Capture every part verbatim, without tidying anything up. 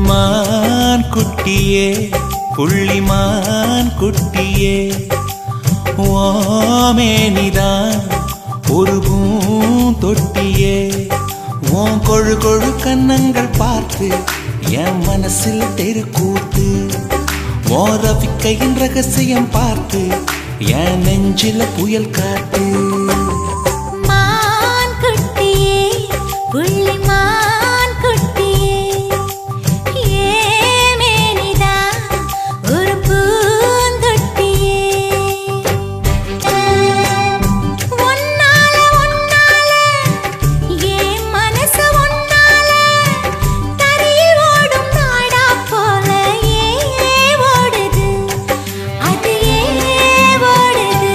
மான் குட்டியே புள்ளிமான் குட்டியே ஓமேனிதான் ஒரு பூந்தொட்டியே ஓன் கொழு கொழு கன்னங்கள் பார்த்து என் மனசில் தெருக்கூத்து ஓன் ரவிக்கையின் ரகசியம் பார்த்து என் நெஞ்சில புயல் காத்து மான் குட்டியே புள்ளிமான் குட்டியே ஏமேனிதான் ஒரு பூந்தொட்டியே ஒன்னால ஒன்னால ஏன் மனசு ஒன்னால தரையில் ஓடும் நாடா போல ஏ ஓடுது அது ஏ ஓடுது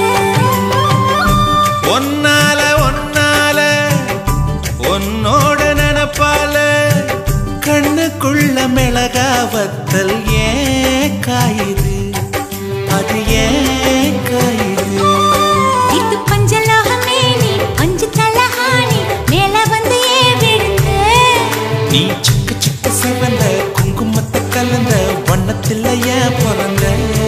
ஒன்னால ஒன்னால உன்னோட நினப்பால கண்ணுக்குள்ள மிளகா வத்தல் ஏன் காயுது அது ஏன் காயுது இது பஞ்சலோகமே நீ பஞ்சு தலஹானி மேல வந்து ஏ விழுந்து நீ சிக்க சிக்க சிவந்த குங்குமத்தை கலந்த வண்ணத்தில் ஏன் பிறந்த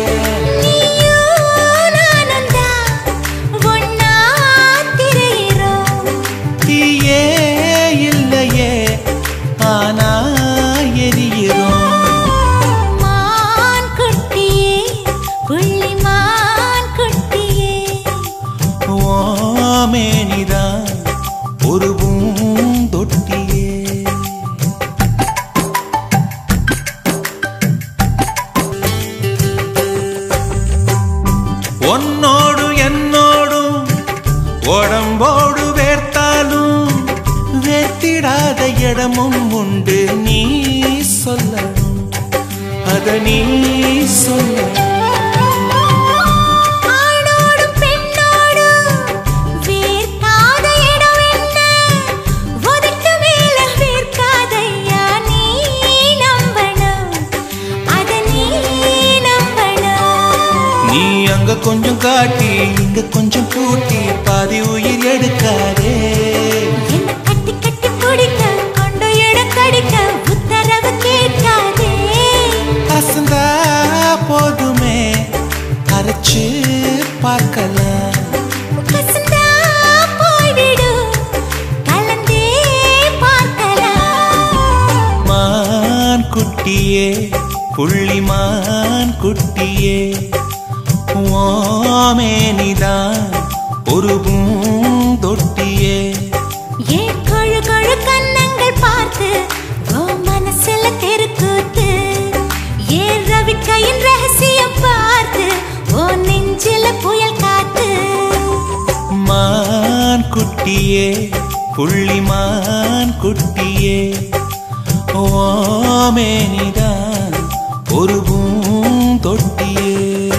நீயும் நானும் தான் ஒன்னா திரியிறோம் தீயே இல்லையே ஆனா எரியிறோம் மான் குட்டியே புள்ளிமான் குட்டியே ஓமேனிதான் ஒரு பூந்தொட்டியே உன்னோடு என்னோடும் உடம்போடு வேர்த்தாலும் வேர்த்திடாத இடமும் உண்டு நீ சொல்லணும் அத நீ சொல்லணும் ஆணோடும் பெண்ணோடும் வேர்க்காத இடம் என்ன உதட்டு மேல வேர்க்காதையா நீ நம்பணும் அத நீ நம்பணும் நீ அங்க கொஞ்சம் காட்டி இங்க கொஞ்சம் கூட்டி பாதி உயிர் எடுக்காதே என்ன கட்டி கட்டி பிடிக்க கொண்டு இடம் கடிக்க உத்தரவு கேட்காதே அசந்தா போதுமே அரைச்சு பார்க்கலாம் கசந்தா போய்விடு கலந்தே பார்க்கலாம் மான் குட்டியே புள்ளிமான் குட்டியே ஓமேனிதான் ஒரு பூந்தொட்டியே ஏன் கொழு கொழு கன்னங்கள் பார்த்து ஓ மனசுல தெருக்கூத்து ஏன் ரவிக்கையின் ரகசியம் பார்த்து ஓ நெஞ்சில புயல் காத்து மான் குட்டியே புள்ளிமான் குட்டியே ஓமேனிதான் ஒரு பூந்தொட்டியே